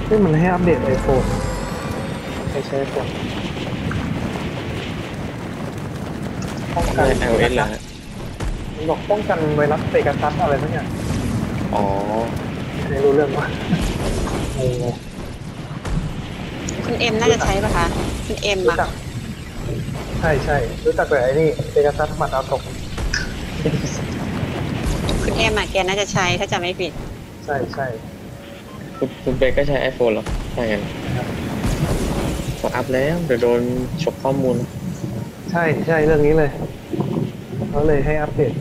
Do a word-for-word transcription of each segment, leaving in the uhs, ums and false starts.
นี่มันให้อัปเดตไอโฟนใช้ใช้ไอโฟนป้องทำกันไม iOS เหรอฮะมันบอกป้องกันไวรัสเปกัสซัสอะไรทั้งอย่างอ๋อไม่รู้เรื่องว่าโอ้คุณเอ็มน่าจะใช้ป่ะคะคุณเอ็มรู้อะจักใช่ใช่รู้จักแต่ไอ้นี่เปกัสซัสมาดาวตกคุณเอ็มอะแกน่าจะใช้ถ้าจะไม่ผิดใช่ใช่คุณคุณเบก็ใช้ iPhone เหรอใช่กันขออัพแล้วเดี๋ยวโดนฉกข้อมูลใช่ใช่เรื่องนี้เลยเขาเลยให้อัปเดต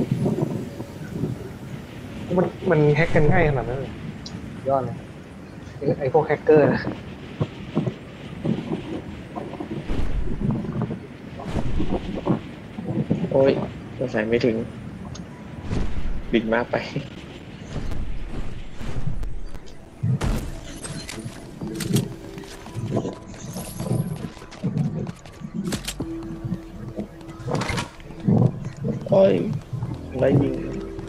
มันมันแฮกกันง่ายขนาดนั้นเลยยอดเลยไอ้พวกแฮกเกอร์นะโอ้ยเราใส่ไม่ถึงบิดมากไปโอ้ยไรยิง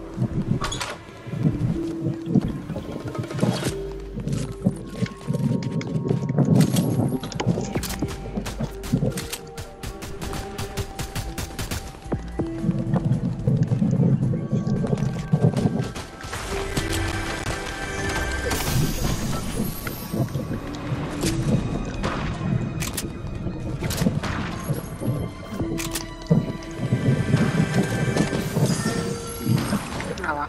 เอาวะ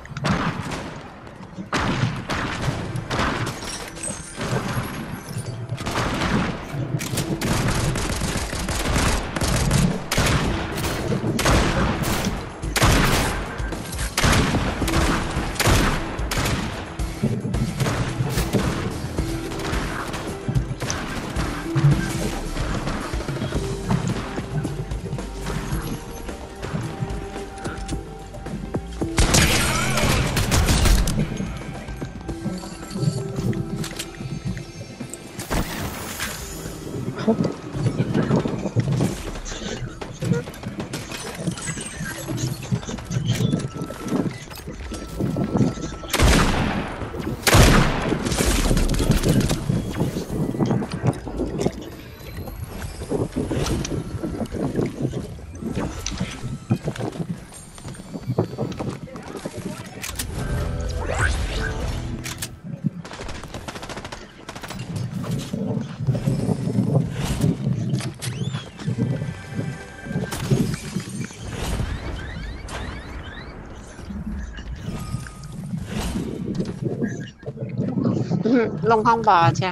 ลงห้องบอสใช่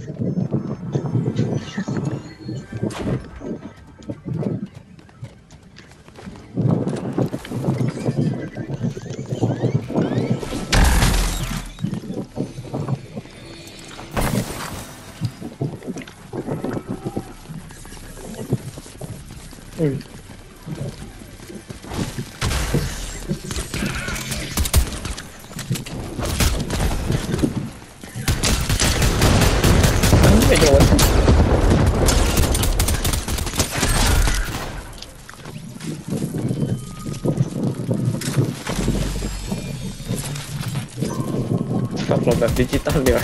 อืมไม่โดนขับรถแบบดิจิตอลเดียว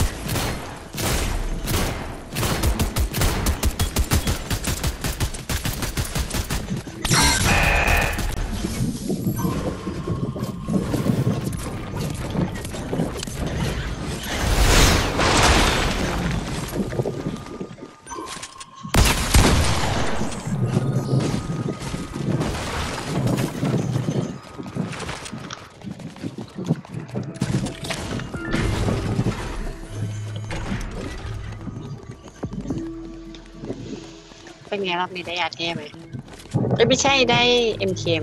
เป็นไงรอบนี้ได้ยาเทไหมเอ้ยไม่ใช่ได้เอ็มเคไหม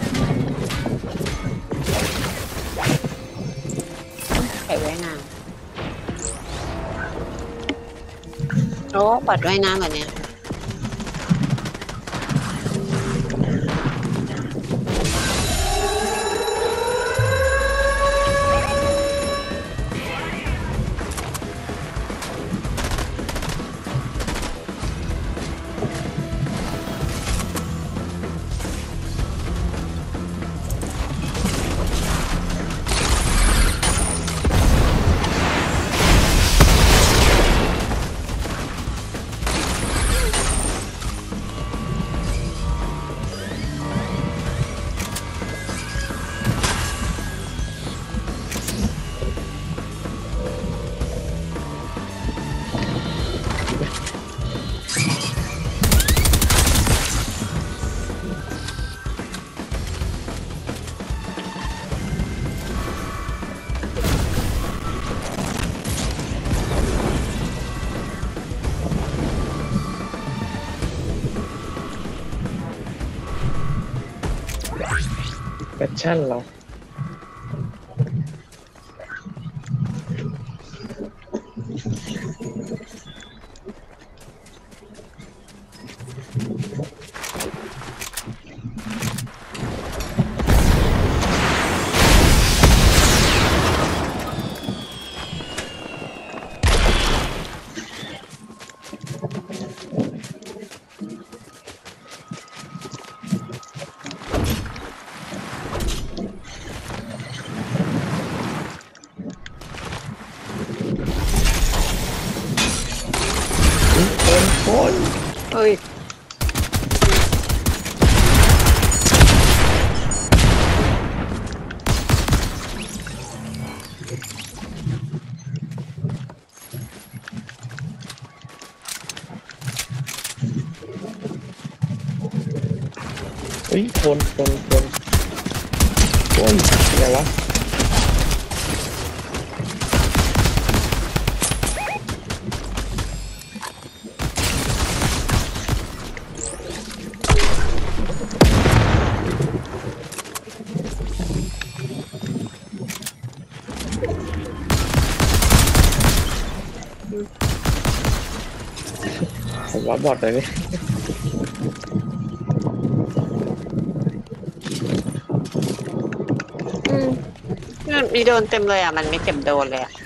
ไปไว้นานอ้บัตรว่ายน้ำแบบเนี้ยแพชชั่นเราคนคนเฮ้ยเฮ้ยคนคนคนคนอะไรวะผมว่าบอทเลยนี่อืมมีโดนเต็มเลยอ่ะมันไม่เก็บโดนเลยอ่ะ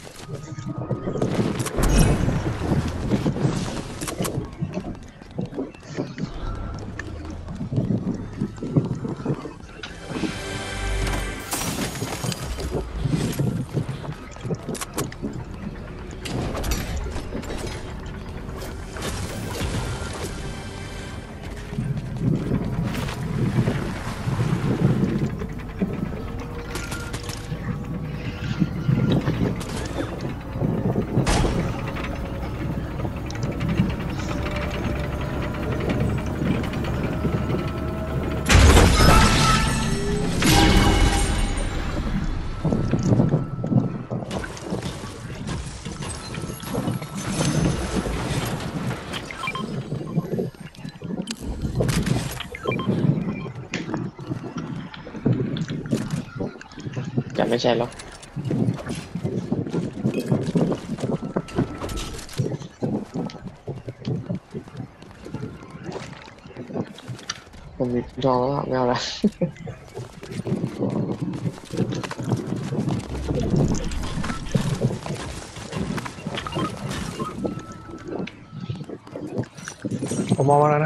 จะไม่ใช่หรอกผมมีทองแล้วไม่เอาละผมมองมาแล้วนะ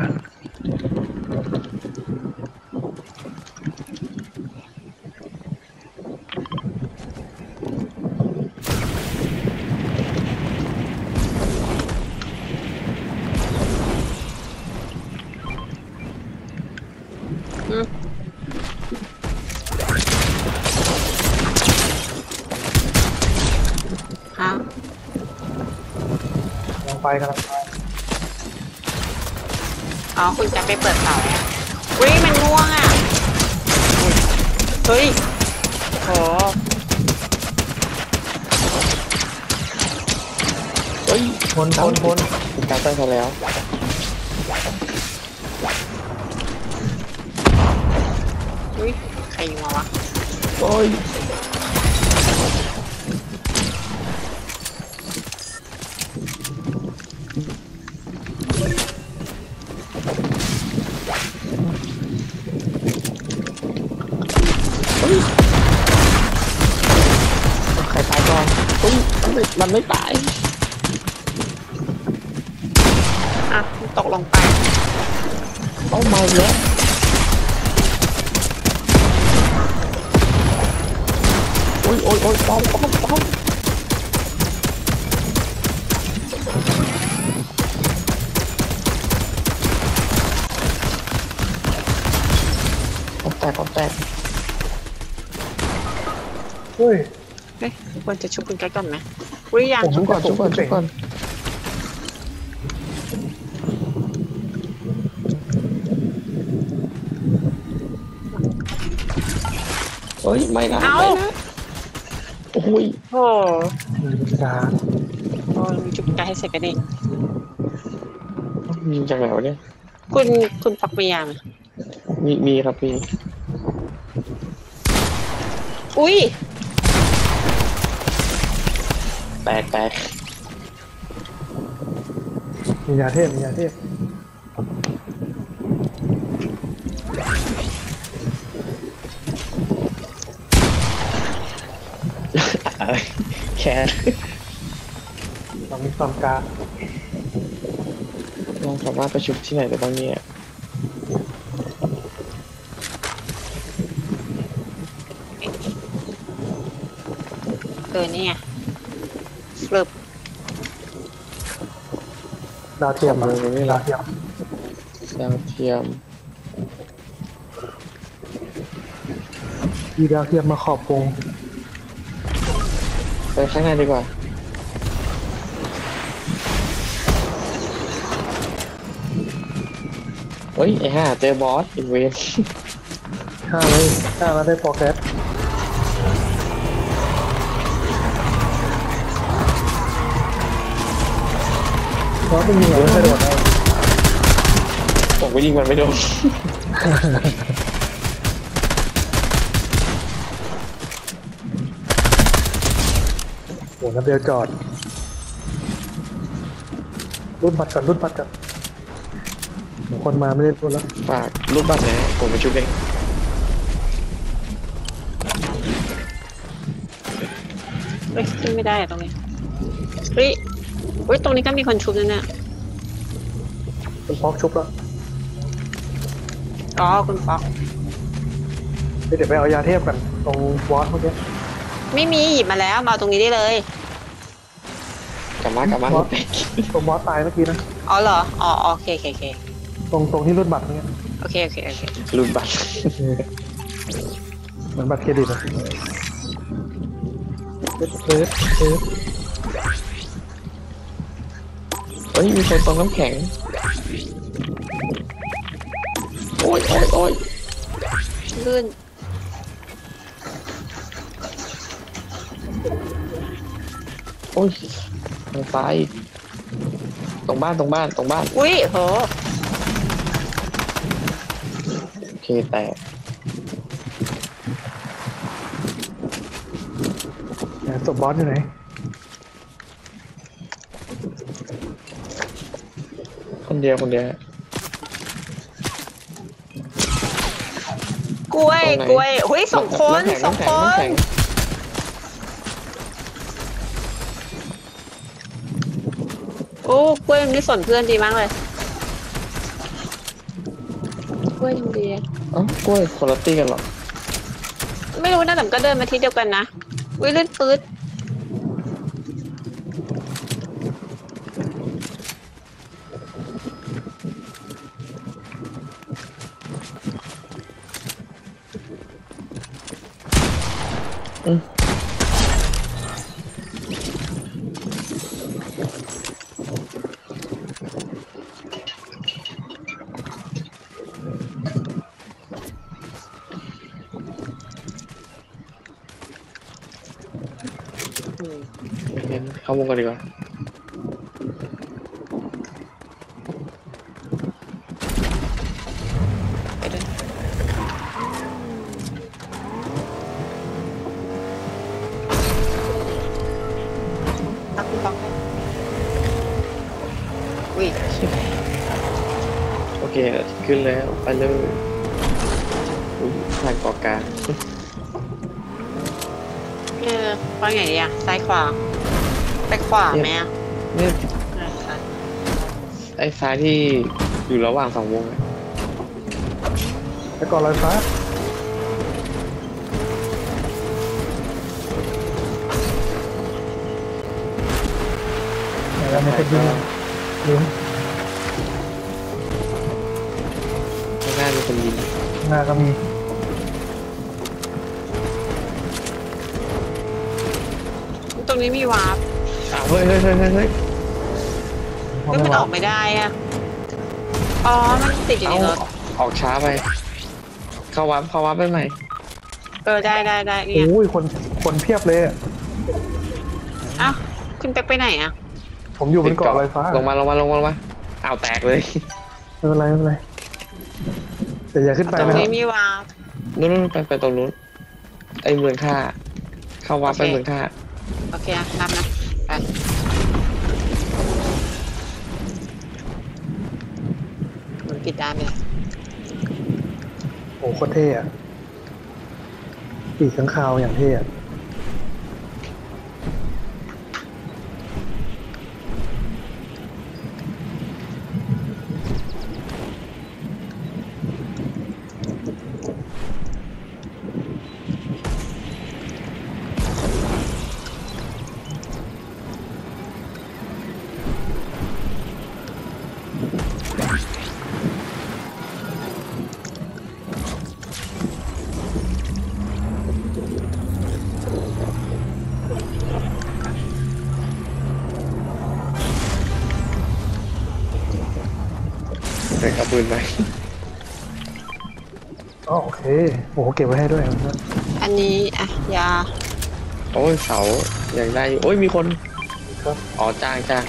อืมฮะกำลังไปกำลังไปอ๋อคุณจะไปเปิดเสาเนี่ยอุ้ยมันง่วงอ่ะเฮ้ยโหเฮ้ยคนคนคนคุณการตั้งเขาแล้วอุ้ยใครยิงมาวะโอ้ยอุ้ยมันไม่มันไม่ตายอ่ะตกลงไปต้องมาแล้วโอ้ยโอ้ยโอ้ยป้อมป้อมป้อมป้อมแตกป้อมแตกเฮ้ยเฮ้ยควรจะชุบคุณแก๊กก่อนไหมอุ้ยยังผมชุบก่อนชุบก่อนชุบก่อนเฮ้ยไม่นะไม่นะโอ้ยโอ้มีกาโหชุบคุณแก๊กให้เสร็จกันดิมีจากไหนวะเนี่ยคุณคุณปักมียางมีมีครับมีอุ้ยแตกแตกมียาเทพมียาเทพแค่เรามีความกาลองสามารถประชุมที่ไหนได้บ้างเนี่ยเออนี่ไงเลิบดาวเทียมอะดาวเทียมดาวเทียมมีดาวเทียมมาขอบวงไปข้างในดีกว่าเฮ้ยไอ้ห่าเจอบอสอีกเวนห้าเลยห้าแล้วได้โปรแกรสเพราะเป็นยิงเราไม่โดนได้ผมก็ยิงมันไม่โดนโอ้นัดเดียวจอดรุ่นบัตรก่อนรุ่นบัตรก่อนคนมาไม่ได้รุ่นแล้วฝากรูปบัตรนะผมไปชุบเองเฮ้ยขึ้นไม่ได้อะตรงนี้เฮ้ยเฮ้ยตรงนี้ก็มีคนชุบนั่นน่ะคุณพอกชุบแล้วอ๋อคุณป๊อกเดี๋ยวไปเอายาเทพกันตรงวอสเมื่อกี้ไม่มีหยิบมาแล้วมาเอาตรงนี้ได้เลยกลับมากลับมาตรงวอสตายเมื่อกี้นะอ๋อเหรออ๋อโอเคโอเคโอเคตรงตรงที่รุ่นบัตรเนี่ยโอเคโอเคโอเครูปบัตรเหมือนบัตรเครดิตอะเอ๊ะเอ๊ะเอ๊ะเฮ้ยมีคนตรงน้ำแข็งโอ้ยโอ้ยโอ้ยลื่นโอ้ยทางซ้ายตรงบ้านตรงบ้านตรงบ้านอุ้ยโหโอเคแต่เนี่ยศพบอสอยู่ไหนคนเดียวคนเดียวกล้วยกล้วยเฮ้ยสองคนสองคน โอ้กล้วยมันไม่สนเพื่อนดีมากเลยกล้วยยังดีเอ้ากล้วยคนละตีกันหรอไม่รู้นะแต่มันก็เดินมาที่เดียวกันนะอุ้ยลื่นปื๊ดอืมงั้นเข้าวงกันดีกว่าไปด้วยตักคุณป๊อกให้อุ้ยโอเคขึ้นแล้วไปเลยอุ๊ยทางเกาะกลางเออว่าไงดีอะซ้ายขวาไปขวาไหมอะเนี่ยไอ้ซ้ายที่อยู่ระหว่างสองวงอะไปก่อนลอยฟ้าแล้วไม่เป็นยิงยิงข้างหน้ามีคนยิงหน้าก็มีตรงนี้มีวาร์ปอ้าวเฮ้ยเฮ้ยเฮ้ยเฮ้ยเฮ้ยมองเฮ้ยไม่มันว่าออกไม่ได้อะอ๋อ มันติดอยู่เอาในรถออกช้าไป เข้าวับเข้าวับไปใหม่เออ ได้ได้ได้เนี่ยโอ้ยคนคนเพียบเลยอะอ้าวคุณเป็กไปไหนอะผมอยู่บนเกาะลอยฟ้าลงมาลงมาลงมาลงมาอ้าวแตกเลยไม่เป็นไรไม่เป็นไรแต่อย่าขึ้นไปตรงนะครันี้บมีวาร์ปนู้นนู้นไปไปตรงนู้นไอ้เมืองท่าเข้าวับไปเมืองท่าโอเคอะนับนะ ไป มันปิดได้ไหมล่ะโอ้โหโคตรเท่อะปีกข้างคาวอย่างเท่อะเด็กเอาปืนไปอ๋อโอเคโอ้โหเก็บไว้ให้ด้วยนะอันนี้อะยาโอ้ยเสาอย่างได้อยู่โอ้ยมีคนครับอ๋อจ้างจ้าง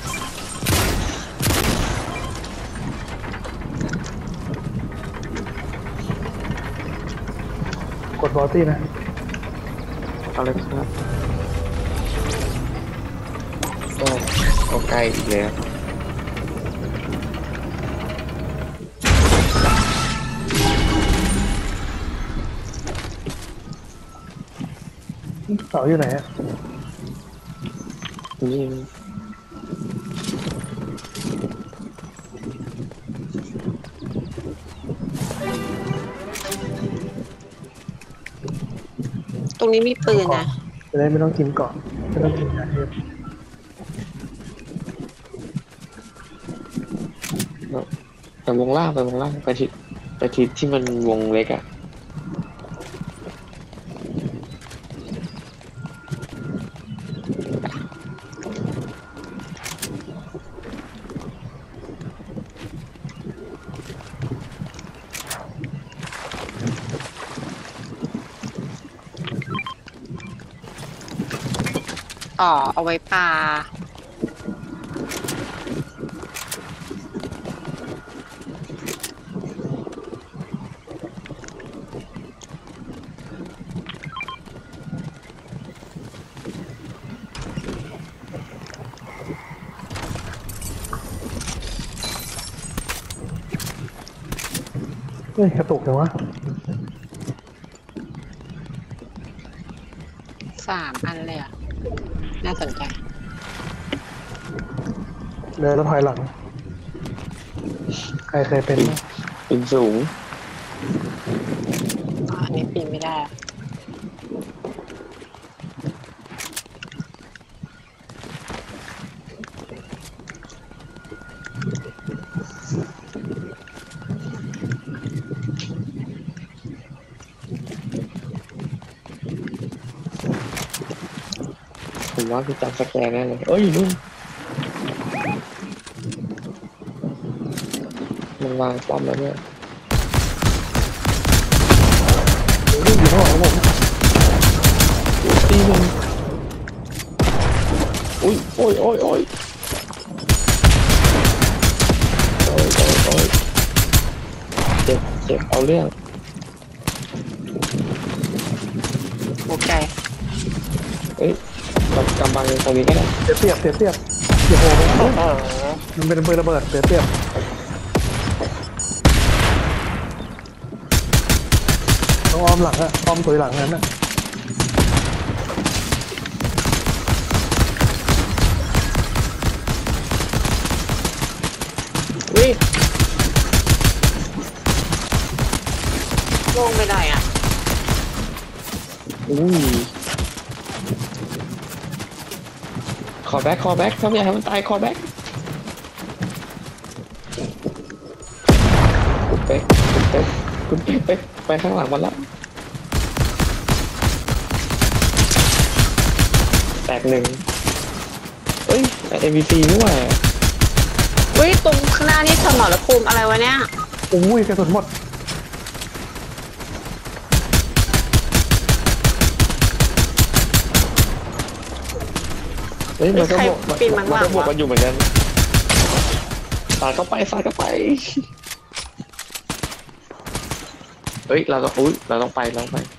กดบอลตี้นะเอาเลยครับก็เอาใกล้อีกแล้วเสาอยู่ไหนอะนี่ตรงนี้มีปืนนะจะได้ไม่ต้องกินเกาะไม่ต้องกินยาเทพไปวงล่างไปวงล่างไปทิศไปทิศที่มันวงเล็กอ่ะอ๋อ เอาไว้ปลาเฮ้ยกระตุกเลยวะสามอันเลยอ่ะ น่าสนใจเดินแล้วถอยหลัง ใครเคยเป็นบ้างปีนสูงอ๋อ อันนี้ปีนไม่ได้อะผมว่าคือจับสแกนแน่เลยเอ้ยนู่นมันวางป้อมแล้วเนี่ยนี่อยู่ข้างหลังผมตีหนึ่งอุ้ยโอ้ยโอ้ยโอ้ยโอ้ยโอ้ยโอ้ยเจ็บเจ็บเอาเรื่องโอเคเอ้ยกำกำบังตรงนี้ก็ได้เสียเปรียบเสียเปรียบเสียโหไปโอ้โหมันเป็นปืนระเบิดเสียเปรียบต้องอ้อมหลังอะอ้อมตัวหลังนั้นอะไม่ได้อ่ะอุ้ยขอแบ็คขอแบ็คถ้าไม่อยากให้มันตายขอแบ็คคุณเป๊กคุณเป๊กคุณเป๊กไปไปข้างหลังมันละแตกหนึ่งเอ้ยเอ็มวีซีนี่หว่าเฮ้ยตรงข้างหน้านี่สมรภูมิอะไรวะเนี่ยโอ้ยกระสุนหมดเฮ้ยมันก็บวกปีนมันมันว่างก็บวกวะกันอยู่เหมือนกันสาดเข้าไปสาดเข้าไปเฮ้ยเราต้องอุ้ยเราต้องไปเราต้องไป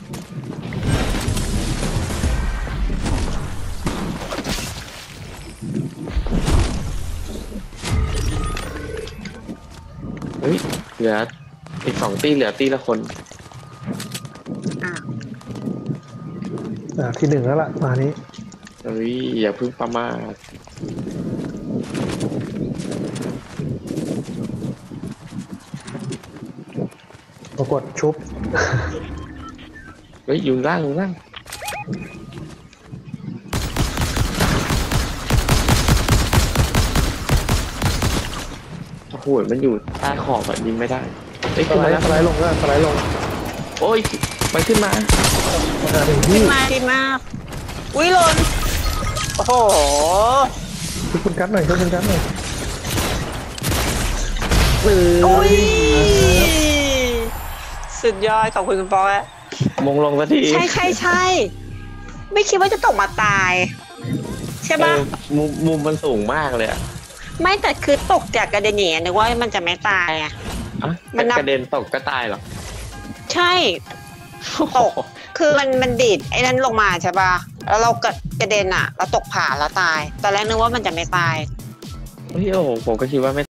เฮ้ยเหลืออีกสองตีเหลือตีละคนอ่ะอ่าที่หนึ่งแล้วล่ะมานี้เฮ้ยอย่าเพึ่งประมาทปรากฏชุบเฮ้ยอยู่ล่างอยู่ล่างโอ้โหมันอยู่ใต้ขอบอะยิงไม่ได้เอ้ยสขึ้นไลมาด์แล้วสไลด์ลงก็สไลด์ลงโอ้ยมันขึ้นมามาถึงขึ้ที่นมาดีมากอุ้ยหล่นโอ้โหชุบคุณกัดหน่อยชุบคุณกัดหน่อยอุ้ยสุดยอดขอบคุณคุณปออะมงลงสักทีใช่ใช่ใช่ไม่คิดว่าจะตกมาตาย ใช่เอปะอมุมมุมมันสูงมากเลยอะไม่แต่คือตกจากกระเด็นอย่างเงี้ยนึกว่ามันจะไม่ตายอ่ะอ่ะมันนับกระเด็นตกก็ตายเหรอใช่ตกคือมันมันดีดไอ้นั้นลงมาใช่ปะแล้วเรากระกระเด็นอ่ะเราตกผ่าแล้วตายตอนแรกนึกว่ามันจะไม่ตายเฮ้ยโอ้โหผมก็คิดว่าไม่